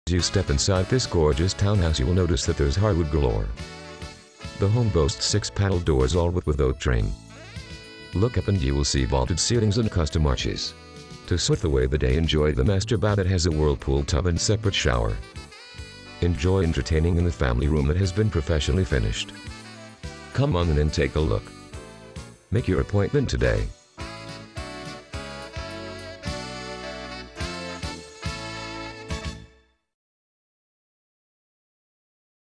As you step inside this gorgeous townhouse, you will notice that there's Harwood galore. The home boasts 6 panel doors, all with oak trim. Look up and you will see vaulted ceilings and custom arches. To soothe away the day, enjoy the master bath that has a whirlpool tub and separate shower. Enjoy entertaining in the family room that has been professionally finished. Come on in and take a look. Make your appointment today.